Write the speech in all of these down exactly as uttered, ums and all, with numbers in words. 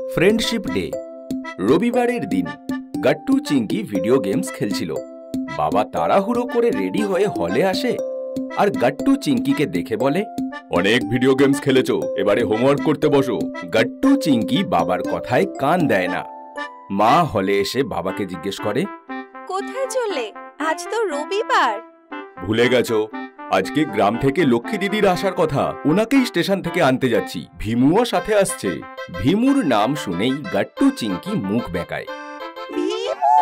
Friendship day. রবিবারের দিন Gattu Chinki video games খেলছিল। বাবা তাড়াহুড়ো করে রেডি হয়ে হলে আসে আর গাট্টু চিঙ্কিকে দেখে বলে, অনেক ভিডিও গেমস খেলেছো, এবারে হোমওয়ার্ক করতে বসো। গাট্টু চিঙ্কি বাবার কথায় কান দেয় না। মা হলে এসে বাবাকে জিজ্ঞেস করে, কোথায় চলে? আজ তো রবিবার। ভুলে গেছো? আজকে গ্রাম থেকে লক্ষ্মী দিদির আসার কথা, ওনাকেই স্টেশন থেকে আনতে যাচ্ছি। ভীমুও সাথে আসছে। ভীমুর নাম শুনেই গাট্টু চিঙ্কি মুখ বেঁকায়। ভীমু!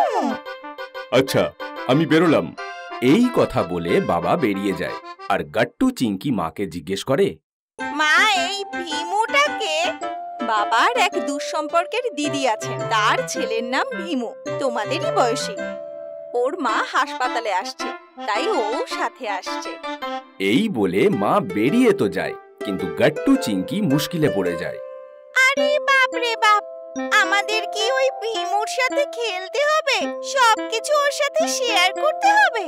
আচ্ছা, আমি বেরোলাম। এই কথা বলে বাবা বেরিয়ে যায় আর গাট্টু চিঙ্কি মাকে জিজ্ঞেস করে, মা, এই ভীমুটাকে? বাবার এক দুঃসম্পর্কের দিদি আছেন, তার ছেলের নাম ভীমু, তোমাদেরই বয়সী। ওর মা হাসপাতালে আসছে, তাই ও সাথে আসছে। এই বলে মা বেরিয়ে তো যায়, কিন্তু গাট্টু চিঙ্কি মুশকিলে পড়ে যায়। আরে বাপ রে বাপ, আমাদের কি ওই ভীমুর সাথে খেলতে হবে? সবকিছু ওর সাথে শেয়ার করতে হবে?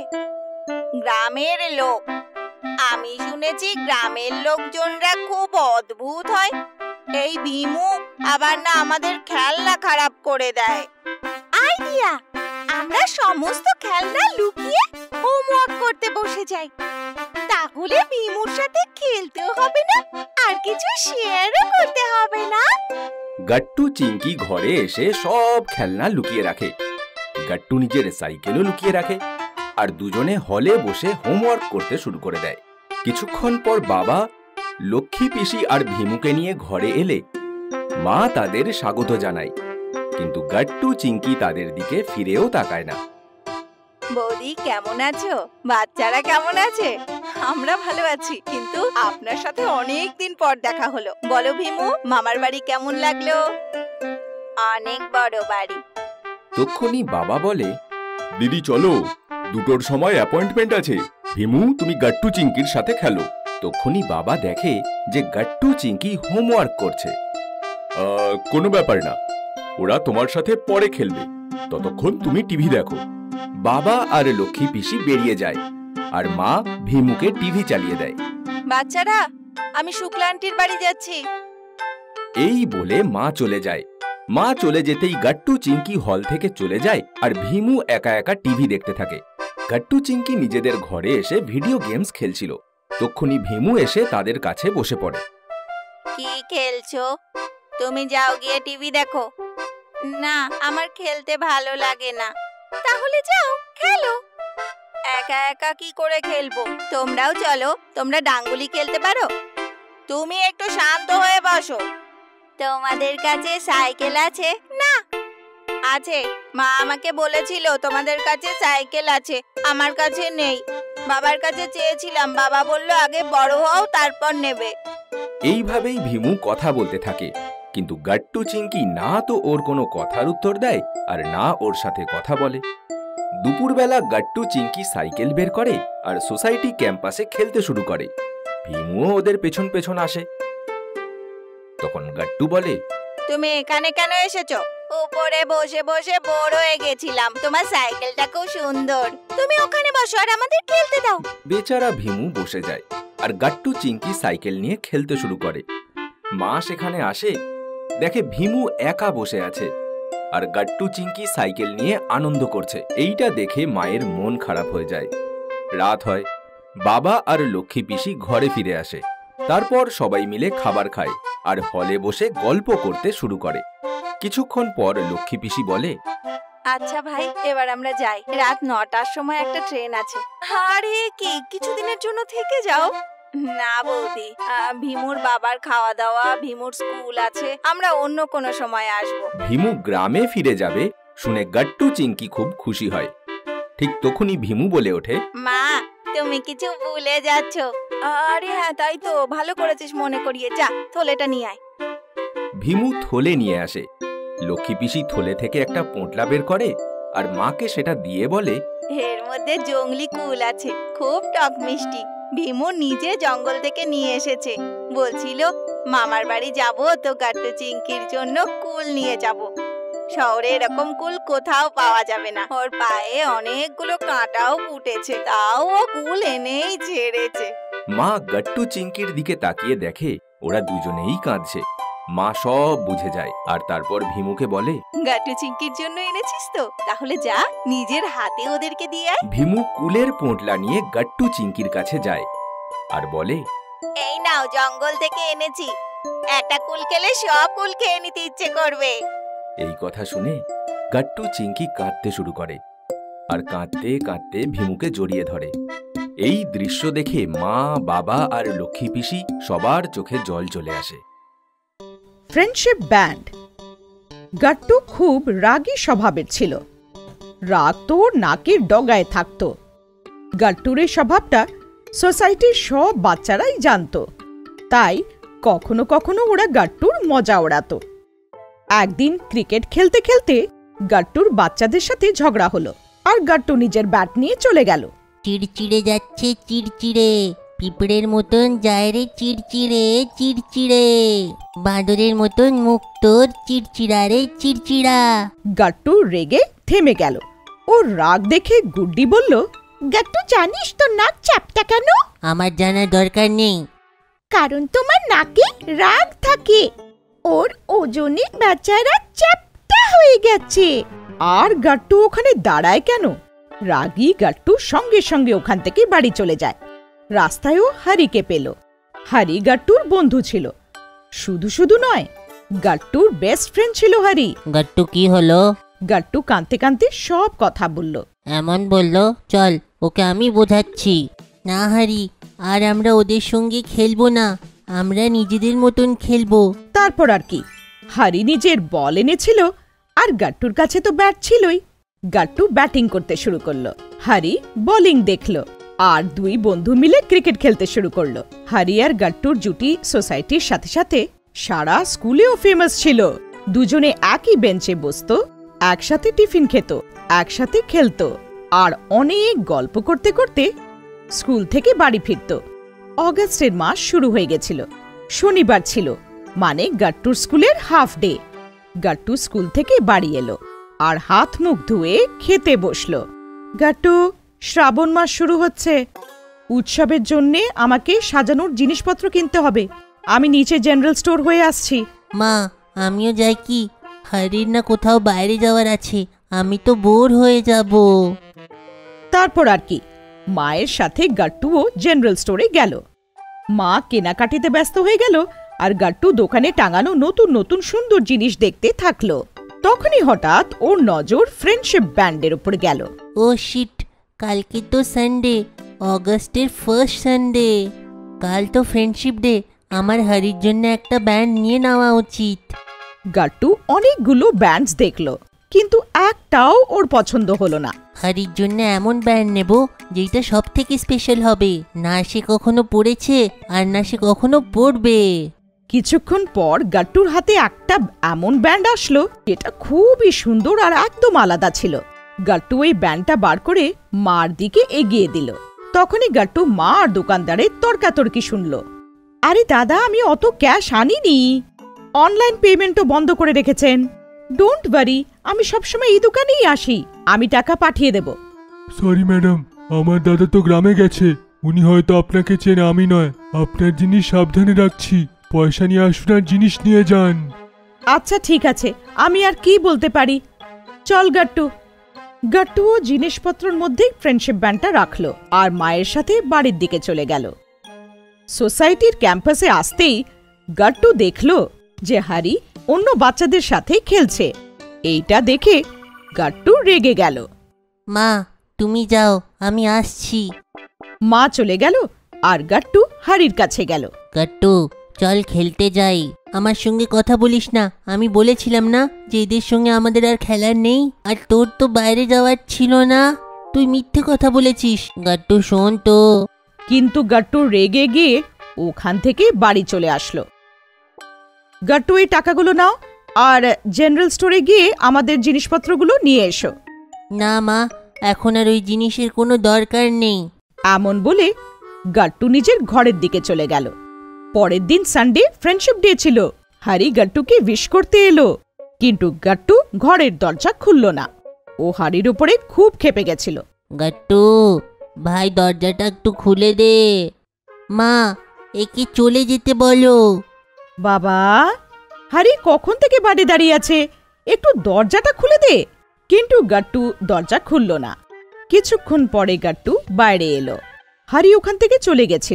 গ্রামের লোক, আমি শুনেছি গ্রামের লোকজনরা খুব অদ্ভুত হয়। এই ভীমু আবার না আমাদের খেলনা খারাপ করে দেয়। আইডিয়া, আমরা সমস্ত খেলনা লুকিয়ে হোমওয়ার্ক করতে বসে যাই। তাহলে ভীমুর সাথে খেলতেও হবে না আর কিছু শেয়ারও করতে হবে না। গাট্টু চিঙ্কি ঘরে এসে সব খেলনা লুকিয়ে রাখে। গাট্টু নিজের সাইকেলও লুকিয়ে রাখে আর দুজনে হলে বসে হোমওয়ার্ক করতে শুরু করে দেয়। কিছুক্ষণ পর বাবা লক্ষ্মী পিসি আর ভীমুকে নিয়ে ঘরে এলে মা তাদের স্বাগত জানায়, কিন্তু গাট্টু চিঙ্কি তাদের দিকে ফিরেও তাকায় না। বৌদি, কেমন আছো? বাচ্চারা কেমন আছে? আমরা ভালো আছি, কিন্তু আপনার সাথে অনেক দিন পর দেখা হলো। বলো ভীমু, মামার বাড়ি কেমন লাগলো? অনেক বড় বাড়ি। তক্ষুনি বাবা বলে, দিদি চলো, দুটোর সময় অ্যাপয়েন্টমেন্ট আছে। ভীমু, তুমি গাট্টু চিঙ্কির সাথে খেলো। তক্ষুনি বাবা দেখে যে গাট্টু চিঙ্কি হোমওয়ার্ক করছে। কোনো ব্যাপার না, ওরা তোমার সাথে পরে খেলবে, ততক্ষণ তুমি টিভি দেখো। বাবা আর লক্ষ্মী পিসি বেরিয়ে যায় আর মা ভীমুকে টিভি চালিয়ে দেয়। বাচ্চারা, আমি শুক্লা আন্টির বাড়ি যাচ্ছি। এই বলে মা চলে যায়। মা চলে যেতেই গাট্টু চিঙ্কি হল থেকে চলে যায় আর ভীমু একা একা টিভি দেখতে থাকে। গাট্টু চিঙ্কি নিজেদের ঘরে এসে ভিডিও গেমস খেলছিল। তক্ষুনি ভীমু এসে তাদের কাছে বসে পড়ে। কি খেলছো? তুমি যাও গিয়ে টিভি দেখো। না, আমার খেলতে ভালো লাগে না। তাহলে যাও খেলো। একা একা কি করে খেলবো? তোমরাও চলো, তোমরা ডাঙ্গুলি খেলতে পারো। তুমি একটু শান্ত হয়ে বসো। তোমাদের কাছে সাইকেল আছে? না। আছে, মা আমাকে বলেছিল তোমাদের কাছে সাইকেল আছে, আমার কাছে নেই। বাবার কাছে চেয়েছিলাম, বাবা বলল আগে বড় হও তারপর নেবে। এইভাবেই ভীমু কথা বলতে থাকে, কিন্তু গাট্টু চিঙ্কি না তো ওর কোনো কথার উত্তর দেয় আর না ওর সাথে কথা বলে। দুপুরবেলা গাট্টু চিঙ্কি সাইকেল বের করে আর সোসাইটি ক্যাম্পাসে খেলতে শুরু করে। ভীমুও ওদের পেছন পেছন আসে। তখন গাট্টু বলে, তুমি এখানে কেন এসেছো? উপরে বসে বসে বোর হয়ে গেছিলাম। তোমার সাইকেলটা খুব সুন্দর, তুমি ওখানে বসো আর আমাদের খেলতে দাও। বেচারা ভীমু বসে যায় আর গাট্টু চিঙ্কি সাইকেল নিয়ে খেলতে শুরু করে। মা সেখানে আসে, দেখে ভীমু একা বসে আছে আর গাট্টু চিঙ্কি সাইকেল নিয়ে আনন্দ করছে। এইটা দেখে মায়ের মন খারাপ হয়ে যায়। রাত হয়, বাবা আর লক্ষ্মী পিসি ঘরে ফিরে আসে। তারপর সবাই মিলে খাবার খায় আর হলে বসে গল্প করতে শুরু করে। কিছুক্ষণ পর লক্ষ্মী পিসি বলে, আচ্ছা ভাই, এবার আমরা যাই। রাত নটার সময় একটা ট্রেন আছে। আরে কি, কিছুদিনের জন্য থেকে যাও। না বৌদি, ভীমুর বাবার খাওয়া দাওয়া, ভীমুর স্কুল আছে, আমরা অন্য কোনো সময় আসবো। ভীমু গ্রামে ফিরে যাবে শুনে গাট্টু চিঙ্কি খুব খুশি হয়। ঠিক তখনই ভীমু বলে ওঠে, মা, তুমি কিছু ভুলে যাচ্ছ। আরে হ্যাঁ, তাই তো, ভালো করেছিস মনে করিয়ে। যা, থলেটা নিয়ে আয়। ভীমু থলে নিয়ে আসে। লক্ষ্মী পিসি থলে থেকে একটা পোঁটলা বের করে আর মাকে সেটা দিয়ে বলে, এর মধ্যে জংলি কুল আছে, খুব টক মিষ্টি। ভীমু নিজে জঙ্গল থেকে নিয়ে এসেছে। বলছিল মামার বাড়ি যাব তো গাট্টু চিঙ্কির জন্য কুল নিয়ে যাব। শহরে এরকম কুল কোথাও পাওয়া যাবে না। ওর পায়ে অনেকগুলো কাঁটাও ফুটেছে, তাও ও কুল এনেই ছেড়েছে। মা গাট্টু চিঙ্কির দিকে তাকিয়ে দেখে ওরা দুজনেই কাঁদছে। মা সব বুঝে যায় আর তারপর ভীমুকে বলে, গাট্টু চিংকির জন্য এনেছিস তো, তাহলে যা নিজের হাতে ওদেরকে দিয়ে আয়। ভীমু কুলের পোঁটলা নিয়ে গাট্টু চিংকির কাছে যায় আর বলে, এই নাও, জঙ্গল থেকে এনেছি, একটা কুল খেলে সব কুল খেয়ে নিতে ইচ্ছে করবে। এই কথা শুনে গাট্টু চিংকি কাঁদতে শুরু করে আর কাঁদতে কাঁদতে ভীমুকে জড়িয়ে ধরে। এই দৃশ্য দেখে মা, বাবা আর লক্ষ্মী পিসি সবার চোখে জল চলে আসে। Friendship band. গাট্টু খুব রাগী স্বভাবের ছিল। রাগ তো নাকের ডগায় থাকত। গাট্টুর এই স্বভাবটা সোসাইটির সব বাচ্চারাই জানত, তাই কখনো কখনো ওরা গাট্টুর মজা ওড়াতো। একদিন ক্রিকেট খেলতে খেলতে গাট্টুর বাচ্চাদের সাথে ঝগড়া হলো আর গাট্টু নিজের ব্যাট নিয়ে চলে গেল। চিড়চিড়ে যাচ্ছে চিড়চিড়ে, পিঁপড়ের মতন যায় রে চিড়চিড়ে চিড়চিড়ে, বাঁদরের মতন মুখ তোর চিড়চিড়া রে চিড়চিড়া। গাট্টু রেগে থেমে গেল। ওর রাগ দেখে গুড্ডি বলল, গাট্টু জানিস তো নাক চ্যাপটা কেন? আমার জানার দরকার নেই। কারণ তোমার নাকে রাগ থাকে, ওর ওজনে বেচারা চ্যাপটা হয়ে গেছে। আর গাট্টু ওখানে দাঁড়ায় কেন? রাগী গাট্টু সঙ্গে সঙ্গে ওখান থেকে বাড়ি চলে যায়। রাস্তায়ও হারিকে পেল। হারি গাট্টুর বন্ধু ছিল। শুধু শুধু নয়, গাট্টুর বেস্ট ফ্রেন্ড ছিল হারি। গাট্টু কি হলো? গাট্টু কাঁদতে কাঁদতে সব কথা বলল। এমন বলল, চল ওকে আমি বোঝাচ্ছি। না হারি, আর আমরা ওদের সঙ্গে খেলবো না, আমরা নিজেদের মতন খেলবো। তারপর আর কি, হারি নিজের বল এনেছিল আর গাট্টুর কাছে তো ব্যাট ছিলই। গাট্টু ব্যাটিং করতে শুরু করলো, হারি বোলিং দেখলো আর দুই বন্ধু মিলে ক্রিকেট খেলতে শুরু করলো। হারি আর গাট্টুর জুটি সোসাইটির সাথে সাথে সারা স্কুলেও ফেমাস ছিল। দুজনে একই বেঞ্চে বসতো, একসাথে টিফিন খেত, একসাথে খেলতো আর অনেক গল্প করতে করতে স্কুল থেকে বাড়ি ফিরত। অগাস্টের মাস শুরু হয়ে গেছিল। শনিবার ছিল, মানে গাট্টুর স্কুলের হাফ ডে। গাট্টু স্কুল থেকে বাড়ি এলো আর হাত মুখ ধুয়ে খেতে বসলো। গাট্টু, শ্রাবণ মাস শুরু হচ্ছে, উৎসবের জন্যে আমাকে সাজানোর জিনিসপত্র কিনতে হবে। আমি নিচে জেনারেল স্টোর হয়ে আসছি। মা, আমিও যাই কি? হারির না কোথাও বাইরে যাওয়ার আছে, আমি তো বোর হয়ে যাব। তারপর আর কি, মায়ের সাথে গাট্টুও জেনারেল স্টোরে গেল। মা কেনাকাটিতে ব্যস্ত হয়ে গেল আর গাট্টু দোকানে টাঙানো নতুন নতুন সুন্দর জিনিস দেখতে থাকলো। তখনই হঠাৎ ওর নজর ফ্রেন্ডশিপ ব্যান্ডের উপর গেল। ও শিট, কালকে তো সানডে, অগস্টের ফার্স্ট সানডে। কাল তো ফ্রেন্ডশিপ ডে, আমার হারির জন্য একটা ব্যান্ড নিয়ে নেওয়া উচিত। গাট্টু অনেকগুলো ব্যান্ডস দেখলো, কিন্তু একটাও ওর পছন্দ হলো না। হারির জন্য এমন ব্যান্ড নেব যেটা সব থেকে স্পেশাল হবে, না সে কখনো পড়েছে আর না সে কখনো পড়বে। কিছুক্ষণ পর গাট্টুর হাতে একটা এমন ব্যান্ড আসলো যেটা খুবই সুন্দর আর একদম আলাদা ছিল। গাট্টু ওই ব্যান্ডটা বার করে মার দিকে এগিয়ে দিল। তখনই গাট্টু মা আর দোকানদারের তর্কাতর্কি শুনল। আরে দাদা, আমি অত ক্যাশ আনিনি, অনলাইন পেমেন্টও বন্ধ করে রেখেছেন। ডোন্ট ওয়ারি, আমি সবসময় এই দোকানেই আসি, আমি টাকা পাঠিয়ে দেব। সরি ম্যাডাম, আমার দাদা তো গ্রামে গেছে, উনি হয়তো আপনাকে চেনে, আমি নয়। আপনার জিনিস সাবধানে রাখছি, পয়সা নিয়ে আসুন আর জিনিস নিয়ে যান। আচ্ছা ঠিক আছে, আমি আর কি বলতে পারি, চল গাট্টু। গাট্টুও জিনিসপত্রের মধ্যেই ফ্রেন্ডশিপ ব্যান্ডটা রাখলো আর মায়ের সাথে বাড়ির দিকে চলে গেল। সোসাইটির ক্যাম্পাসে আসতেই গাট্টু দেখলো যে হারি অন্য বাচ্চাদের সাথে খেলছে। এইটা দেখে গাট্টু রেগে গেল। মা, তুমি যাও, আমি আসছি। মা চলে গেল আর গাট্টু হারির কাছে গেল। গাট্টু, চল খেলতে যাই। আমার সঙ্গে কথা বলিস না, আমি বলেছিলাম না যে এদের সঙ্গে আমাদের আর খেলার নেই। আর তোর তো বাইরে যাওয়ার ছিল না, তুই মিথ্যে কথা বলেছিস। গাট্টু শোন তো। কিন্তু গাট্টু রেগে গিয়ে ওখান থেকে বাড়ি চলে আসলো। গাট্টু, এই টাকাগুলো নাও আর জেনারেল স্টোরে গিয়ে আমাদের জিনিসপত্রগুলো নিয়ে এসো। না মা, এখন আর ওই জিনিসের কোনো দরকার নেই। এমন বলে গাট্টু নিজের ঘরের দিকে চলে গেল। পরের দিন সানডে ফ্রেন্ডশিপ ডে ছিল। হারি গাট্টুকে উইশ করতে এলো, কিন্তু গাট্টু ঘরের দরজা খুলল না। ও হারির উপরে খুব ক্ষেপে গেছিল। গাট্টু ভাই, দরজাটা একটু খুলে দে। মা, একে চলে যেতে বলো। বাবা, হারি কখন থেকে বাড়ি দাঁড়িয়ে আছে, একটু দরজাটা খুলে দে। কিন্তু গাট্টু দরজা খুলল না। কিছুক্ষণ পরে গাট্টু বাইরে এলো। হারি ওখান থেকে চলে গেছিল।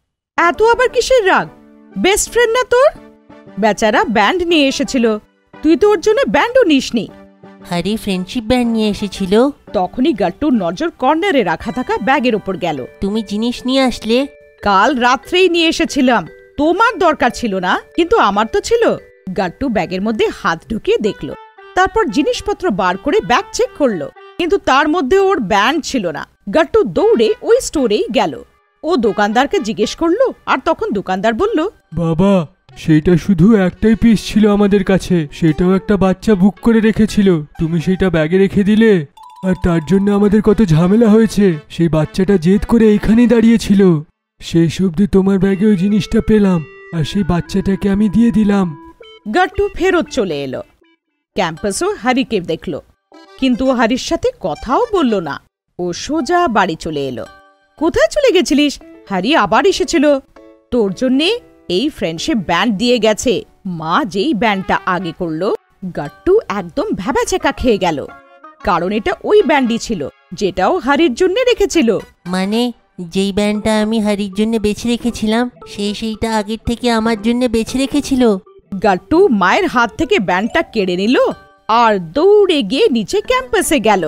এত আবার কিসের রাগ? বেস্ট ফ্রেন্ড না তোর? বেচারা ব্যান্ড নিয়ে এসেছিল, তুই তো ওর জন্য ব্যান্ডও নিসনি। হারি ফ্রেন্ডশিপ ব্যান্ড নিয়ে এসেছিল। তখনই গাট্টুর নজর কর্নারে রাখা থাকা ব্যাগের ওপর গেল। তুমি জিনিস নিয়ে আসলে? কাল রাত্রেই নিয়ে এসেছিলাম, তোমার দরকার ছিল না, কিন্তু আমার তো ছিল। গাট্টু ব্যাগের মধ্যে হাত ঢুকিয়ে দেখলো, তারপর জিনিসপত্র বার করে ব্যাগ চেক করলো, কিন্তু তার মধ্যে ওর ব্যান্ড ছিল না। গাট্টু দৌড়ে ওই স্টোরেই গেল। ও দোকানদারকে জিজ্ঞেস করলো, আর তখন দোকানদার বলল, বাবা, সেটা শুধু একটাই পিস ছিল আমাদের কাছে, সেটাও একটা বাচ্চা বুক করে রেখেছিল, তুমি সেটা ব্যাগে রেখে দিলে, আর তার জন্য আমাদের কত ঝামেলা হয়েছে। সেই বাচ্চাটা জেদ করে এইখানেই দাঁড়িয়েছিল, সেই অবধি তোমার ব্যাগে ওই জিনিসটা পেলাম, আর সেই বাচ্চাটাকে আমি দিয়ে দিলাম। গাট্টু ফেরত চলে এলো। ক্যাম্পাসও হারিকে দেখল, কিন্তু ও হারির সাথে কথাও বলল না। ও সোজা বাড়ি চলে এলো। কোথায় চলে গেছিলিস? হারি আবার এসেছিল, তোর জন্যে এই ফ্রেন্ডশিপ ব্যান্ড দিয়ে গেছে। মা যেই ব্যান্ডটা আগে করলো, গাট্টু একদম ভ্যাবাচেকা খেয়ে গেল, কারণ এটা ওই ব্যান্ডই ছিল যেটাও হারির জন্য রেখেছিল। মানে যেই ব্যান্ডটা আমি হারির জন্য বেছে রেখেছিলাম, সে সেইটা আগের থেকে আমার জন্য বেছে রেখেছিল। গাট্টু মায়ের হাত থেকে ব্যান্ডটা কেড়ে নিল আর দৌড়ে গিয়ে নিচে ক্যাম্পাসে গেল।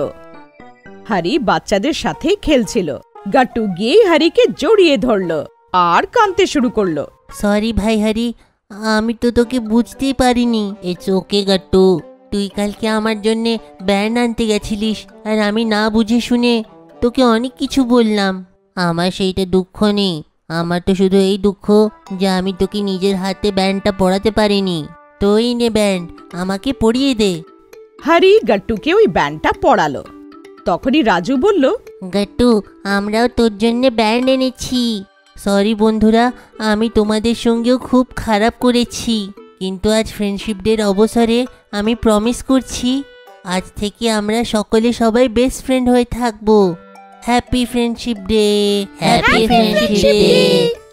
হারি বাচ্চাদের সাথে খেলছিল। গাট্টু গিয়ে হারিকে জড়িয়ে ধরল আর কাঁদতে শুরু করলো। সরি ভাই হারি, আমি তো তোকে বুঝতেই পারিনি। ইটস ওকে গাট্টু, তুই কালকে আমার জন্যে ব্যান্ড আনতে গেছিলিস, আর আমি না বুঝে শুনে তোকে অনেক কিছু বললাম। আমার সেইটা দুঃখ নেই, আমার তো শুধু এই দুঃখ যে আমি তোকে নিজের হাতে ব্যান্ডটা পরাতে পারিনি। তোই নে ব্যান্ড, আমাকে পরিয়ে দে। হারি গাট্টুকে ওই ব্যান্ডটা পরালো। তখনই রাজু বলল, গাট্টু, আমরাও তোর জন্যে ব্যান্ড এনেছি। সরি বন্ধুরা, আমি তোমাদের সঙ্গেও খুব খারাপ করেছি, কিন্তু আজ ফ্রেন্ডশিপ ডের অবসরে আমি প্রমিস করছি, আজ থেকে আমরা সকলে সবাই বেস্ট ফ্রেন্ড হয়ে থাকবো। Happy friendship day. Happy friendship day.